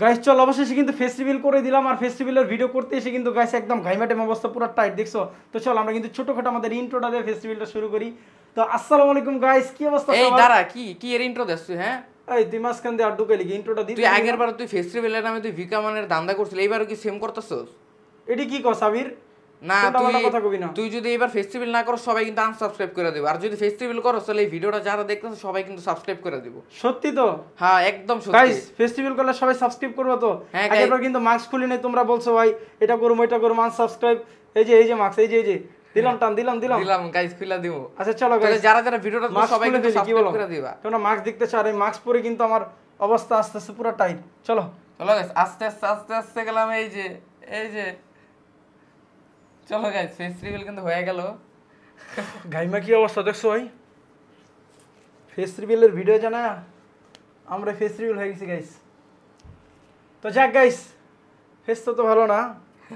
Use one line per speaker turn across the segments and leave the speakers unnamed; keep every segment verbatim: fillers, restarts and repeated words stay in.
Guys চল অবশেষে কিন্তু ফেস্টিভ্যাল করে দিলাম আর ফেস্টিভ্যালের ভিডিও করতে এসে কিন্তু গাইস একদম ঘাইমাটেম অবস্থা পুরো টাইট দেখছো। তো চল আমরা কিন্তু ছোটখাটো আমাদের ইন্ট্রোটা দিয়ে ফেস্টিভ্যালটা শুরু করি। তো আসসালামু আলাইকুম গাইস, কি অবস্থা সবার?
এই দাঁড়া, কি কি এর ইন্ট্রো দিস তুই? হ্যাঁ
এই তুই মাসখান দিয়ে আর ঢুকে লিখি ইন্ট্রোটা দিই।
তুই আগের বার তুই ফেস্টিভ্যালের নামে তুই ভিকামানের দান্দা করছিস, এইবারও কি সেম করতেছস?
এডি কি কস সাবির?
না তুই কথা কবি না। তুই যদি এবার ফেস্টিভ্যাল না করস সবাই কিন্তু আনসাবস্ক্রাইব করে দেব, আর যদি ফেস্টিভ্যাল করস তাহলে এই ভিডিওটা যারা দেখতেছ সবাই কিন্তু সাবস্ক্রাইব করে দেব।
সত্যি তো?
হ্যাঁ একদম সত্যি।
গাইস ফেস্টিভ্যাল করলে সবাই সাবস্ক্রাইব করবে তো? আগেরবার কিন্তু মাস্ক খুলি নাই, তোমরা বলছো ভাই এটা করব এটা করব আনসাবস্ক্রাইব। এই যে এই যে মাস্ক, এই যে এই যে দিলাম টান দিলাম দিলাম
দিলাম গাইস খুলে দিব।
আচ্ছা চলো গাইস,
যারা যারা ভিডিওটা সবাই কিন্তু সাবস্ক্রাইব করে দিবা।
তোমরা মাস্ক দেখতে চাও, এই মাস্ক পরে কিন্তু আমার অবস্থা আস্তে আস্তে পুরো টাইট। চলো
চলো গাইস আস্তে আস্তে আস্তে আস্তে গেলাম। এই যে এই যে চলো গাইস ফেস্টিভ্যাল কিন্তু হয়ে গেল।
গাইমা কি অবস্থা দেখছো ভাই? ফেস্টিভ্যালের ভিডিও জানা আমরা ফেস্টিভ্যাল হয়ে গেছি গাইস। তো যাক গাইস, ফেস্ট তো ভালো না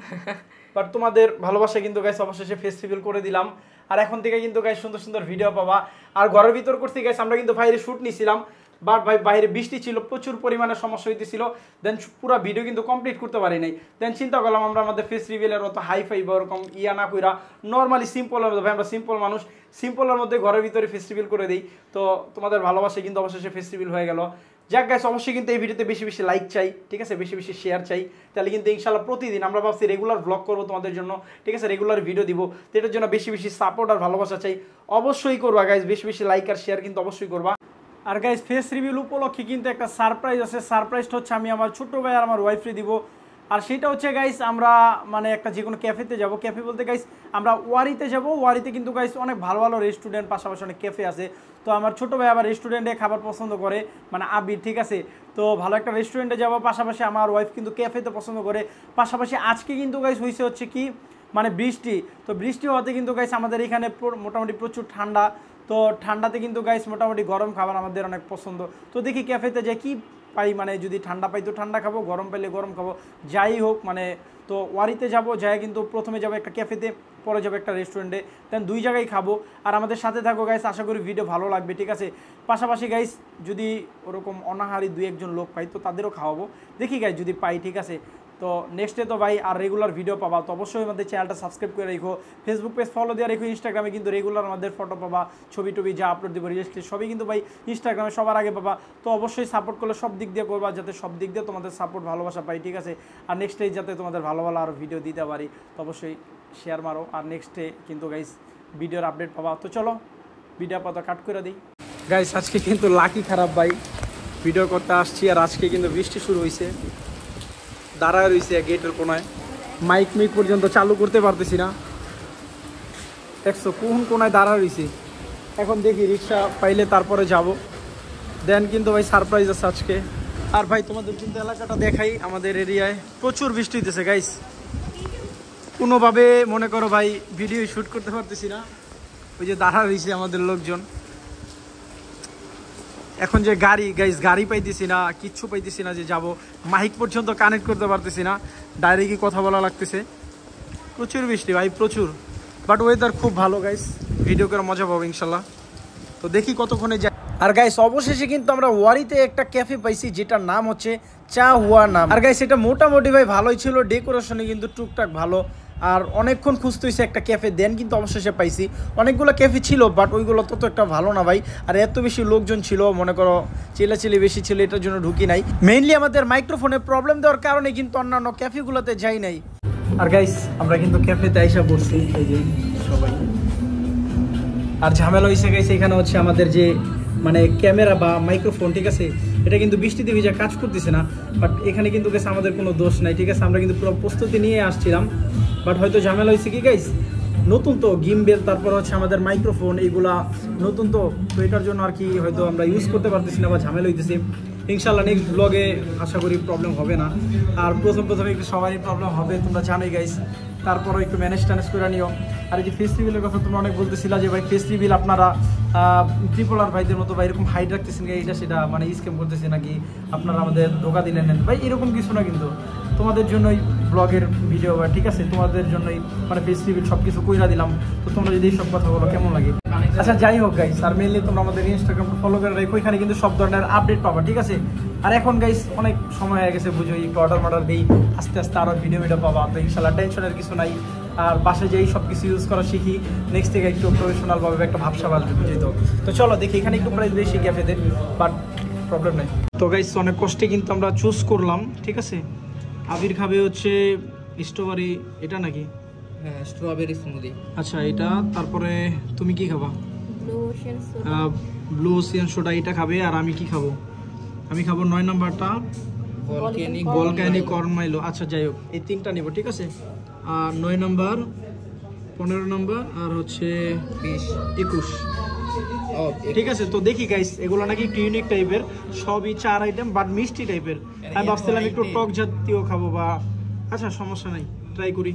বাট তোমাদের ভালোবাসা কিন্তু গাইস অবশেষে ফেস্টিভ্যাল করে দিলাম। আর এখন থেকে কিন্তু গাইস সুন্দর সুন্দর ভিডিও পাবা। আর ঘরের ভিতর করছি গাইস, আমরা কিন্তু বাইরে শুট নিছিলাম বাট ভাই বাইরে বৃষ্টি ছিল, প্রচুর পরিমাণে সমস্যা হইতেছিল, দেন পুরো ভিডিও কিন্তু কমপ্লিট করতে পারি নাই। দেন চিন্তা করলাম আমরা আমাদের ফেস্টিভ্যালের অত হাই ফাই বা ওরকম ইয়া না কইরা নর্মালি সিম্পলের মধ্যে, ভাই আমরা সিম্পল মানুষ, সিম্পলের মধ্যে ঘরের ভিতরে ফেস্টিভ্যাল করে দিই। তো তোমাদের ভালোবাসা কিন্তু অবশেষে ফেস্টিভ্যাল হয়ে গেল। যাক গাইস অবশ্যই কিন্তু এই ভিডিওতে বেশি বেশি লাইক চাই, ঠিক আছে, বেশি বেশি শেয়ার চাই, তাহলে কিন্তু ইনশাআল্লাহ প্রতিদিন আমরা ভাবছি রেগুলার ব্লগ করবো তোমাদের জন্য, ঠিক আছে, রেগুলার ভিডিও দিব। তো এটার জন্য বেশি বেশি সাপোর্ট আর ভালোবাসা চাই, অবশ্যই করবা গাইস, বেশি বেশি লাইক আর শেয়ার কিন্তু অবশ্যই করবা। আর গাইস ফেস রিভিউ উপলক্ষে কিন্তু একটা সারপ্রাইজ আছে। সারপ্রাইজটা হচ্ছে আমি আমার ছোট ভাই আর আমার ওয়াইফরে দিব। আর সেটা হচ্ছে গাইস আমরা মানে একটা যে কোনো ক্যাফেতে যাব। ক্যাফে বলতে গাইস আমরা ওয়ারিতে যাব। ওয়ারিতে কিন্তু গাইস অনেক ভালো ভালো রেস্টুরেন্ট, পাশাপাশি অনেক ক্যাফে আছে। তো আমার ছোটো ভাই আবার রেস্টুরেন্টে খাবার পছন্দ করে, মানে আবির, ঠিক আছে। তো ভালো একটা রেস্টুরেন্টে যাব, পাশাপাশি আমার ওয়াইফ কিন্তু ক্যাফেতে পছন্দ করে। পাশাপাশি আজকে কিন্তু গাইস হয়েছে হচ্ছে কি মানে বৃষ্টি। তো বৃষ্টি হওয়াতে কিন্তু গাইস আমাদের এখানে মোটামুটি প্রচুর ঠান্ডা। তো ঠান্ডাতে কিন্তু গাইস মোটামুটি গরম খাবার আমাদের অনেক পছন্দ। তো দেখি ক্যাফেতে যাই কি পাই, মানে যদি ঠান্ডা পাই তো ঠান্ডা খাবো, গরম পাইলে গরম খাবো, যাই হোক মানে। তো ওয়ারিতে যাব, যাই কিন্তু প্রথমে যাবো একটা ক্যাফেতে, পরে যাবো একটা রেস্টুরেন্টে, দেন দুই জায়গায় খাবো। আর আমাদের সাথে থাকো গাইস, আশা করি ভিডিও ভালো লাগবে, ঠিক আছে। পাশাপাশি গাইস যদি ওরকম অনাহারি দুই একজন লোক পাই তো তাদেরও খাওয়াবো, দেখি গাইস যদি পাই, ঠিক আছে। তো নেক্সটে তো ভাই আর রেগুলার ভিডিও পাবা, তো অবশ্যই আমাদের চ্যানেলটা সাবস্ক্রাইব করে রেখো, ফেসবুক পেজ ফলো দিয়ে রেখো, ইনস্টাগ্রামে কিন্তু রেগুলার আমাদের ফটো পাবা, ছবি টবি যা আপলোড দেবো রিলস সবই কিন্তু ভাই ইনস্টাগ্রামে সবার আগে পাবা। তো অবশ্যই সাপোর্ট করলে সব দিক দিয়ে করবা, যাতে সব দিক দিয়ে তোমাদের সাপোর্ট ভালোবাসা পাই, ঠিক আছে। আর নেক্সটে যাতে তোমাদের ভালো ভালো আরও ভিডিও দিতে পারি, তো অবশ্যই শেয়ার মারো। আর নেক্সটে কিন্তু গাইস ভিডিওর আপডেট পাবা। তো চলো ভিডিও পাতা কাট করে দিই গাইস। আজকে কিন্তু লাকি খারাপ ভাই, ভিডিও করতে আসছি আর আজকে কিন্তু বৃষ্টি শুরু হয়েছে, দাঁড়ায় রয়েছে গেটের কোনায়, মাইক মিক পর্যন্ত চালু করতে পারতেছি না, দেখছো কোন কোনায় দাঁড়ায় রয়েছে। এখন দেখি রিক্সা পাইলে তারপরে যাব, দেন কিন্তু ভাই সারপ্রাইজ আছে আজকে। আর ভাই তোমাদের কিন্তু এলাকাটা দেখাই, আমাদের এরিয়ায় প্রচুর বৃষ্টি হইতেছে গাইস, কোনোভাবে মনে করো ভাই ভিডিও শ্যুট করতে পারতেছি না, ওই যে দাঁড়া রয়েছে আমাদের লোকজন। এখন যে গাড়ি গাইস, গাড়ি পাইতেছি না, কিচ্ছু পাইতেছি না, যে যাব মাইক পর্যন্ত কানেক্ট করতে পারতেছি না, ডাইরেক্টই কথা বলা লাগতেছে। প্রচুর বৃষ্টি ভাই প্রচুর, বাট ওয়েদার খুব ভালো গাইস, ভিডিও করে মজা পাবো ইনশাল্লাহ। তো দেখি কতক্ষণে যাই। আর গাইস অবশেষে কিন্তু আমরা ওয়ারিতে একটা ক্যাফে পাইছি, যেটার নাম হচ্ছে চা হুয়া নাম। আর গাইস এটা মোটামুটি ভাই ভালোই ছিল, ডেকোরেশনে কিন্তু টুকটাক ভালো। আর অনেকক্ষণ খুঁজতে হয়েছে একটা ক্যাফে, দেন কিন্তু অবশেষে পাইছি। অনেকগুলো ক্যাফে ছিল বাট ওইগুলো তত একটা ভালো না ভাই, আর এত বেশি লোকজন ছিল, মনে করো চিল্লাচিল্লি বেশি ছিল, এটার জন্য ঢুকি নাই। মেইনলি আমাদের মাইক্রোফোনে প্রবলেম দেওয়ার কারণে কিন্তু অন্যান্য ক্যাফেগুলোতে যাই নাই। আর গাইস আমরা কিন্তু ক্যাফেতে আইসা পড়ছি, এই যে সবাই। আর ঝামেলা হয়েছে গাইস, এখানে হচ্ছে আমাদের যে মানে ক্যামেরা বা মাইক্রোফোন, ঠিক আছে, এটা কিন্তু বৃষ্টিতে ভিজে কাজ করতেছে না। বাট এখানে কিন্তু গেছে আমাদের কোনো দোষ নাই, ঠিক আছে, আমরা কিন্তু পুরো প্রস্তুতি নিয়ে আসছিলাম। বাট হয়তো ঝামেলা হয়েছে কি গাইস, নতুন তো গিমবেল, তারপর হচ্ছে আমাদের মাইক্রোফোন, এইগুলা নতুন তো, তো এটার জন্য আর কি হয়তো আমরা ইউজ করতে পারতেছি না বা ঝামেলা হইতেছে। ইনশাল্লাহ নেক্সট ব্লগে আশা করি প্রবলেম হবে না। আর প্রথম প্রথমে একটু সবারই প্রবলেম হবে, তোমরা জানোই গাইস, তারপরও একটু ম্যানেজ ট্যানেজ করে নিও। আর এই যে ফেস্টিভ্যালের কথা তোমরা অনেক বলতেছিলা যে ভাই ফেস্টিভ্যাল আপনারা ট্রিপল আর ভাইদের মতো ভাই এরকম হাইড রাখতেছেন, এইটা সেটা মানে স্ক্যাম করতেছে নাকি, আপনারা আমাদের ধোকা দিলেন নেন ভাই, এরকম কিছু না, কিন্তু তোমাদের জন্যই ব্লগের ভিডিও, ঠিক আছে, তোমাদের জন্যই মানে ফেস্টিভ্যাল সব কিছু কইরা দিলাম। তো তোমরা যদি এইসব কথা বলো কেমন লাগে? আচ্ছা যাই হোক গাইস, আর মেইনলি তোমরা আমাদের ইনস্টাগ্রামটা ফলো করে রাখো, এখানে কিন্তু সব ধরনের আপডেট পাবা, ঠিক আছে? আর এখন গাইস অনেক সময় হয়ে গেছে, বুঝো একটু অর্ডার মর্ডার দিই, আস্তে আস্তে আরও ভিডিও ভিডিও পাবা, তো ইনশাল্লাহ টেনশনের কিছু নাই। আর বাসায় যেই সব কিছু ইউজ করা শিখি, নেক্সট থেকে একটু প্রফেশনালভাবে একটা ভাবসাব আসবে, বুঝি তো। তো চলো দেখি, এখানে একটু প্রাইস বেশি ক্যাফেতে, বাট প্রবলেম নেই। তো গাইস অনেক কষ্টে কিন্তু আমরা চুজ করলাম, ঠিক আছে? আবির খাবে হচ্ছে স্ট্রবেরি, এটা নাকি?
হ্যাঁ, স্ট্রবেরি স্মুদি।
আচ্ছা এটা, তারপরে তুমি কি খাবা? ব্লু ওশিয়ান সোডা, এটা খাবে। আর আমি কি খাবো? আমি খাবো নয় নাম্বারটা,
ভলক্যানিক
ভলক্যানিক কর্ন মাইলো। আচ্ছা যাই হোক, এই তিনটা নিব, ঠিক আছে? আর নয় নাম্বার, পনেরো নাম্বার, আর হচ্ছে
বিশ,
একুশ, ঠিক আছে? তো দেখি গাইস, এগুলো নাকি একটু ইউনিক টাইপের, সবই চার আইটেম বাট মিষ্টি টাইপের। আমি ভাবছিলাম একটু টক জাতীয় খাবো বা, আচ্ছা সমস্যা নাই, ট্রাই করি।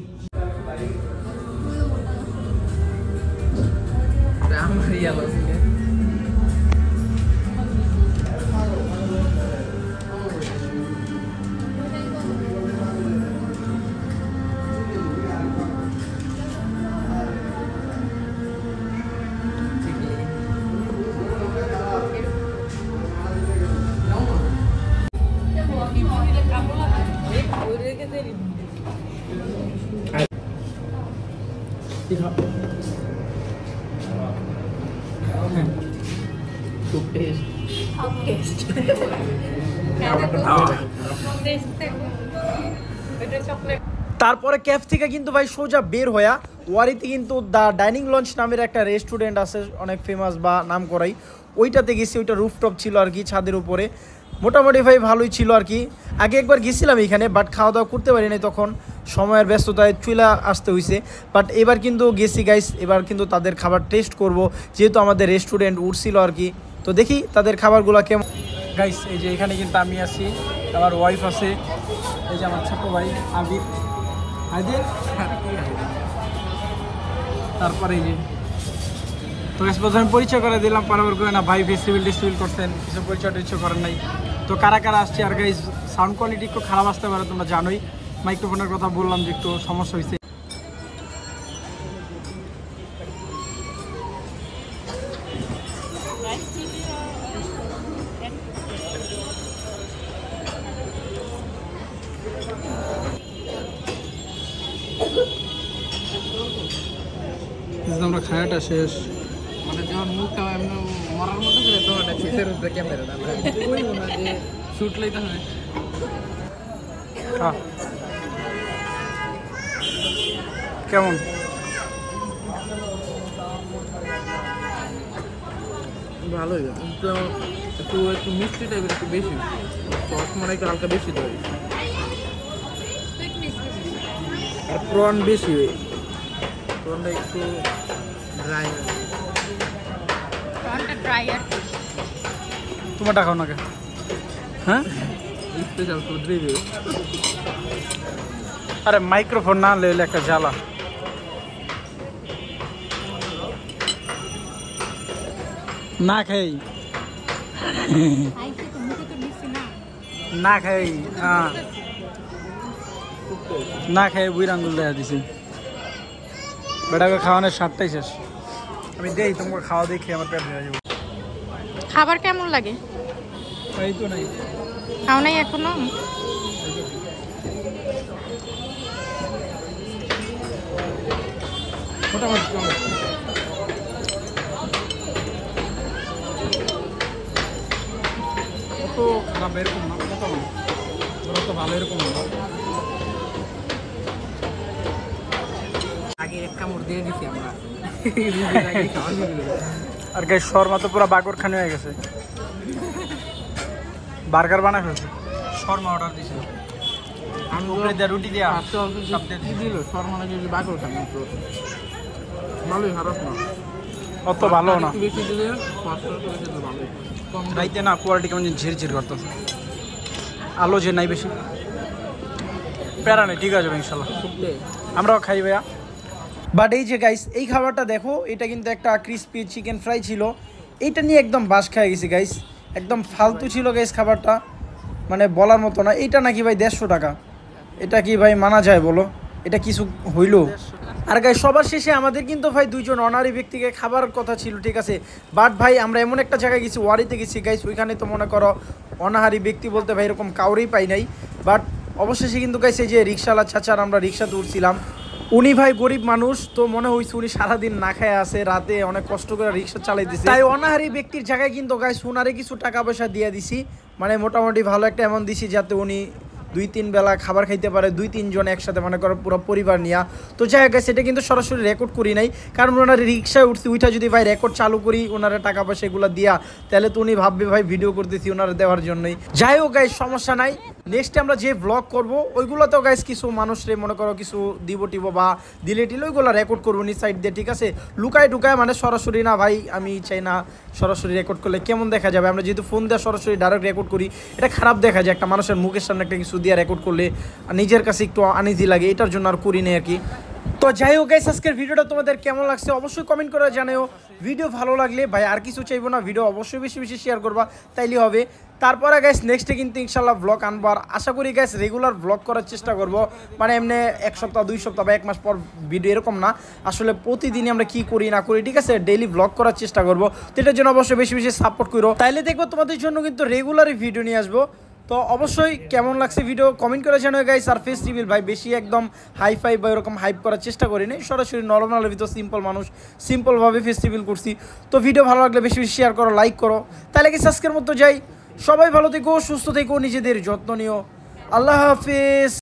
তারপরে ক্যাফ থেকে কিন্তু ভাই সোজা বের হইয়া ওয়ারিতে কিন্তু দ্য ডাইনিং লঞ্চ নামের একটা রেস্টুরেন্ট আছে, অনেক ফেমাস বা নাম করাই, ওইটাতে গেছি। ওইটা রুফটপ ছিল আর কি, ছাদের উপরে, মোটামুটি ভাই ভালোই ছিল আর কি। আগে একবার গেছিলাম এখানে, বাট খাওয়া দাওয়া করতে পারিনি, তখন সময়ের ব্যস্ততায় চুলা আসতে হয়েছে। বাট এবার কিন্তু গেছি গাইস, এবার কিন্তু তাদের খাবার টেস্ট করব, যেহেতু আমাদের রেস্টুরেন্ট উঠছিল আর কি। তো দেখি তাদের খাবারগুলো কেমন। গাইস এই যে এখানে কিন্তু আমি আছি, আমার ওয়াইফ আছে, এই যে আমার ছোট ভাই আবির, আবির তারপরে এই যে, তো গাইস প্রথমে পরিচয় করে দিলাম, পারাবার করে না ভাই ফেস্টিভ্যাল টেস্টিভ্যাল করতেন, কিছু পরিচয় টিচয় করেন নাই। তো কারা কারা আসছে, আর গাইস সাউন্ড কোয়ালিটি একটু খারাপ আসতে পারে, তোমরা জানোই, মাইক্রোফোনের কথা বললাম যে একটু সমস্যা হয়েছে। আমরা খায়াটা শেষ,
মানে যখন মুখটা এমনি মরার মতো করে, তো ওটা শীতের উপরে ক্যামেরাটা ওই মনে যে শুট লাইতে হয়।
কেমন?
ভালোই, কিন্তু একটু একটু মিষ্টি টাইপের, একটু বেশি সস মনে একটু হালকা বেশি দেয়,
আর প্রন বেশি,
প্রনটা একটু ড্রাই,
প্রনটা ড্রাই আর কি।
তোমারটা খাও না কে? হ্যাঁ
স্পেশাল ফুড রিভিউ।
আরে মাইক্রোফোন না লেলে একটা জ্বালা। না খাই না খাই হ্যাঁ না খাই বুড়ি আঙ্গুল দেখা দিছি, বেটাকে খাওয়ানোর স্বাদটাই শেষ। আমি দেই তোমাকে খাওয়া দেখি আমার পেট ভরে যাবে।
খাবার কেমন লাগে?
এই তো নাই,
খাও নাই এখনো?
মোটামুটি কত খারাপ এরকম না, কত না তো ভালো এরকম না।
আগে এক কামড় দিয়ে দিছি আমরা,
আর গাইস শর্মা তো পুরো বাগর খানি হয়ে গেছে, বার্গার বানায় ফেলছে। শর্মা অর্ডার দিয়েছিল, আমি উপরে দিয়ে রুটি দিয়া সব দিয়ে
দিল শর্মা নাকি বাগর খান, তো ভালোই, খারাপ না,
অত ভালো না।
বেশি দিলে ভালোই, কম
রাইতে না কোয়ালিটি কেমন ঝিরঝির করতেছে, আলো যে নাই বেশি, প্যারা নেই, ঠিক আছে ইনশাল্লাহ আমরাও খাই ভাইয়া। বাট এই যে গাইস এই খাবারটা দেখো, এটা কিন্তু একটা ক্রিস্পি চিকেন ফ্রাই ছিল, এইটা নিয়ে একদম বাস খেয়ে গেছি গাইস, একদম ফালতু ছিল গাইস খাবারটা, মানে বলার মতো না। এইটা নাকি ভাই দেড়শো টাকা, এটা কি ভাই মানা যায় বলো? এটা কিছু হইল? আর গাই সবার শেষে আমাদের কিন্তু ভাই দুইজন অনারি ব্যক্তিকে খাবার কথা ছিল, ঠিক আছে, বাট ভাই আমরা এমন একটা জায়গায় গেছি, ওয়ারিতে গেছি গাইস, ওইখানে তো মনে করো অনাহারি ব্যক্তি বলতে ভাই এরকম কাউরেই পাই নাই। বাট অবশেষে কিন্তু গাইস এই যে রিক্সাওয়ালা চাচার আমরা রিক্সাতে উঠছিলাম, উনি ভাই গরিব মানুষ, তো মনে হয়েছে উনি সারাদিন না খায় আছে, রাতে অনেক কষ্ট করে রিক্সা চালাইতেছে, তাই অনাহারি ব্যক্তির জায়গায় কিন্তু গাইস উনারে কিছু টাকা পয়সা দিয়ে দিছি, মানে মোটামুটি ভালো একটা অ্যামাউন্ট দিছি যাতে উনি দুই তিন বেলা খাবার খাইতে পারে, দুই তিনজন একসাথে মনে করো পুরো পরিবার নিয়ে। তো যাই হোক সেটা কিন্তু সরাসরি রেকর্ড করি নাই, কারণ ওনার রিক্সায় উঠছি, ওইটা যদি ভাই রেকর্ড চালু করি ওনারা টাকা পয়সা এগুলো দিয়া, তাহলে তো উনি ভাববে ভাই ভিডিও করতেছি ওনারা দেওয়ার জন্যই। যাই হোক গাইস সমস্যা নাই, নেক্সট আমরা যে ব্লগ করবো ওইগুলোতেও গাইস কিছু মানুষরে মনে করো কিছু দিব টিব বা দিলে টিলে ওইগুলো রেকর্ড করবো নি সাইড দিয়ে, ঠিক আছে, লুকায় টুকায়, মানে সরাসরি না ভাই, আমি চাই না সরাসরি রেকর্ড করলে কেমন দেখা যাবে, আমরা যেহেতু ফোন দিয়ে সরাসরি ডাইরেক্ট রেকর্ড করি এটা খারাপ দেখা যায়, একটা মানুষের মুখের সামনে একটা কিছু দিয়ে রেকর্ড করলে নিজের কাছে একটু আনইজি লাগে, এটার জন্য আর করি নাই আর কি। তো যাই হোক গাইস আজকের ভিডিওটা তোমাদের কেমন লাগছে অবশ্যই কমেন্ট করে জানাও। ভিডিও ভালো লাগলে ভাই আর কিছু চাইবো না, ভিডিও অবশ্যই বেশি বেশি শেয়ার করবা, তাইলে হবে। তারপরে গাইস নেক্সটে কিন্তু ইনশাল্লাহ ব্লগ আনবো, আর আশা করি গাইস রেগুলার ব্লগ করার চেষ্টা করব, মানে এমনি এক সপ্তাহ দুই সপ্তাহ বা এক মাস পর ভিডিও এরকম না, আসলে প্রতিদিনই আমরা কি করি না করি, ঠিক আছে, ডেইলি ব্লগ করার চেষ্টা করবো। তো এটার জন্য অবশ্যই বেশি বেশি সাপোর্ট করো, তাইলে দেখবো তোমাদের জন্য কিন্তু রেগুলারই ভিডিও নিয়ে আসবো। তো অবশ্যই কেমন লাগছে ভিডিও কমেন্ট করে জানাও গাইস। আর ফেস রিভিল ভাই বেশি একদম হাই ফাই বা এরকম হাইপ করার চেষ্টা করিনি, সরাসরি নর্মাল ভিতর সিম্পল মানুষ সিম্পলভাবে ফেস রিভিল করছি। তো ভিডিও ভালো লাগলে বেশি বেশি শেয়ার করো, লাইক করো, তাহলে কি আজকের মতো যাই, সবাই ভালো থেকো, সুস্থ থেকো, নিজেদের যত্ন নিও, আল্লাহ হাফিজ।